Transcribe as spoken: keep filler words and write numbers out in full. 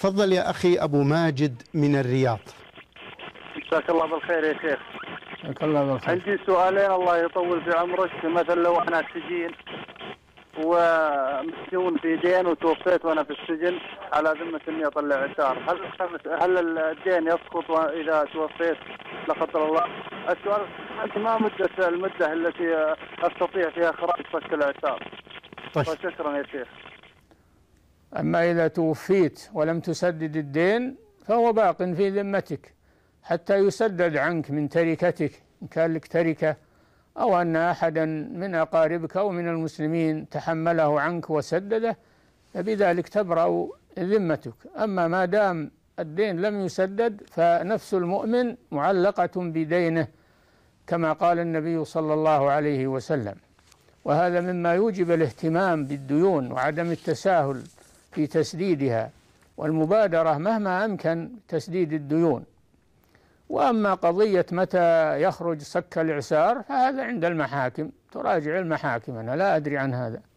تفضل يا أخي أبو ماجد من الرياض. جزاك الله بالخير يا شيخ. جزاك الله بالخير. عندي سؤالين الله يطول في عمرك. مثلا لو أنا سجين ومسجون في دين وتوفيت وأنا في السجن على ذمة إني أطلع عشار، هل هل الدين يسقط إذا توفيت لا قدر الله؟ السؤال أنت ما مدة المدة التي أستطيع فيها إخراج فك العشار؟ طيب. وشكرا يا شيخ. أما إذا توفيت ولم تسدد الدين فهو باق في ذمتك حتى يسدد عنك من تركتك، إن كان لك تركة أو أن أحدا من أقاربك أو من المسلمين تحمله عنك وسدده، فبذلك تبرأ ذمتك. أما ما دام الدين لم يسدد فنفس المؤمن معلقة بدينه كما قال النبي صلى الله عليه وسلم، وهذا مما يوجب الاهتمام بالديون وعدم التساهل في تسديدها والمبادرة مهما أمكن تسديد الديون. وأما قضية متى يخرج صك الإعسار فهذا عند المحاكم، تراجع المحاكم، أنا لا أدري عن هذا.